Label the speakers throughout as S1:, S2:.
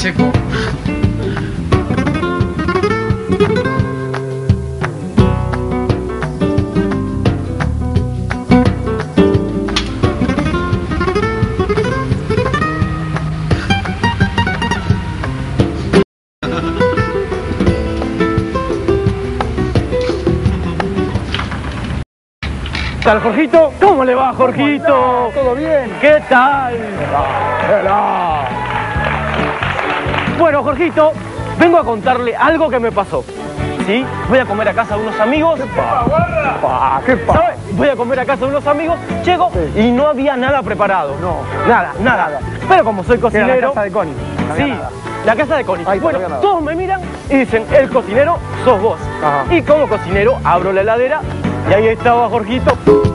S1: Pacheco.
S2: ¿Qué tal, Jorgito? ¿Cómo le va, Jorgito?
S3: ¿Todo bien?
S2: ¿Qué tal? Bueno, Jorgito, vengo a contarle algo que me pasó. ¿Sí? Voy a comer a casa de unos amigos.
S3: ¿Qué pasa?
S2: ¿Sabes? Voy a comer a casa de unos amigos, llego y no había nada preparado.
S3: No.
S2: Nada. Pero como soy cocinero...
S3: Era la casa de Connie. No había
S2: Sí,
S3: nada.
S2: la casa de Connie.
S3: Ahí
S2: Bueno,
S3: no había nada.
S2: todos me miran y dicen, el cocinero sos vos.
S3: Ajá.
S2: Y como cocinero abro la heladera y ahí estaba Jorgito.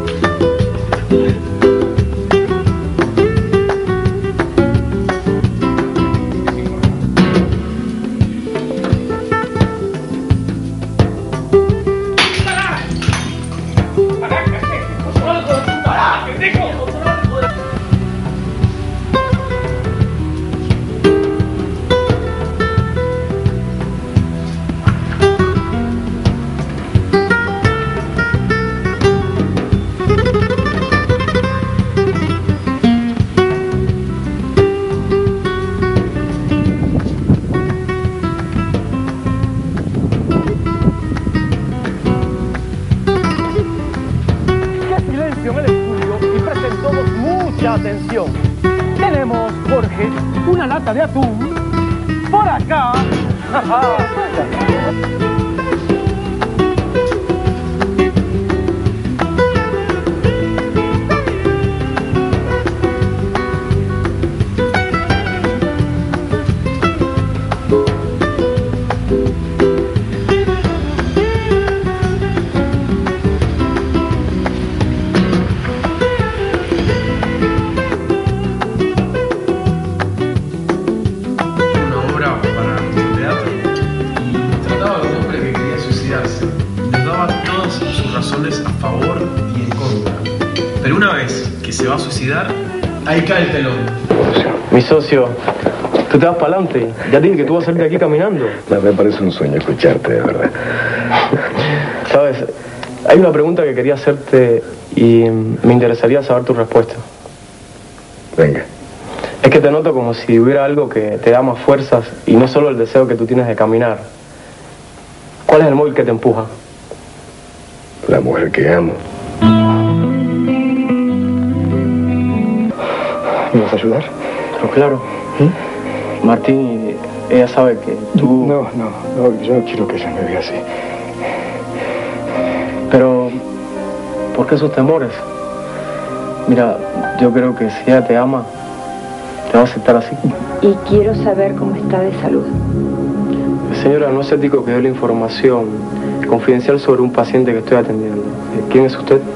S2: En el estudio y presten todos mucha atención. Tenemos, Jorge, una lata de atún por acá.
S1: A favor y en contra. Pero una vez que se va a suicidar, ahí cae el telón.
S2: Mi socio, tú te vas para adelante. Ya dije que tú vas a salir de aquí caminando.
S4: No, me parece un sueño escucharte, de verdad.
S2: Sabes, hay una pregunta que quería hacerte y me interesaría saber tu respuesta.
S4: Venga.
S2: Es que te noto como si hubiera algo que te da más fuerzas y no solo el deseo que tú tienes de caminar. ¿Cuál es el móvil que te empuja?
S4: La mujer que amo. ¿Me vas a ayudar?
S2: Pero claro. Martín, ella sabe que tú...
S4: No, yo no quiero que ella me vea así.
S2: Pero, ¿por qué esos temores? Mira, yo creo que si ella te ama, te va a aceptar así.
S5: Y quiero saber cómo está de salud.
S2: Señora, no es ético que dé la información confidencial sobre un paciente que estoy atendiendo. ¿Quién es usted?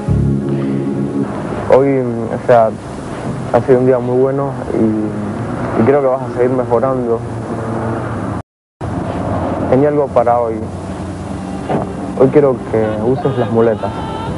S6: Hoy, ha sido un día muy bueno y creo que vas a seguir mejorando. Tenía algo para hoy. Hoy quiero que uses las muletas.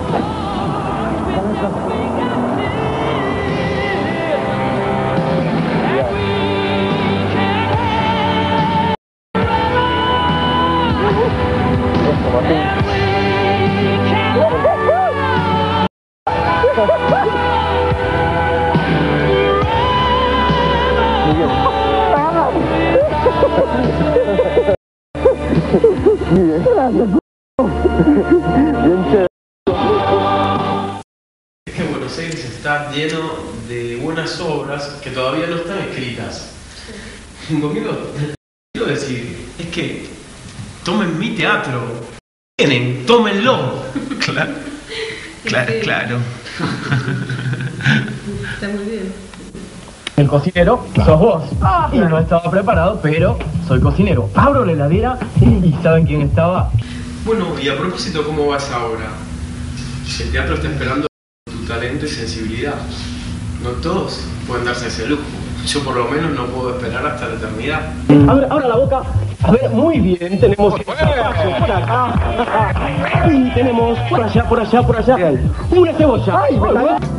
S1: Es que Buenos Aires está lleno de buenas obras que todavía no están escritas. Conmigo, quiero decir, es que tomen mi teatro. Tienen, tómenlo. Claro.
S5: Está muy bien.
S2: El cocinero sos vos. Y no estaba preparado, pero soy cocinero. Abro la heladera y ¿saben quién estaba?
S1: Bueno, y a propósito, ¿cómo vas ahora? El teatro está esperando tu talento y sensibilidad. No todos pueden darse ese lujo. Yo por lo menos no puedo esperar hasta la eternidad.
S2: Abra la boca. A ver, muy bien. Tenemos espacio por acá. Y tenemos por allá. Una cebolla.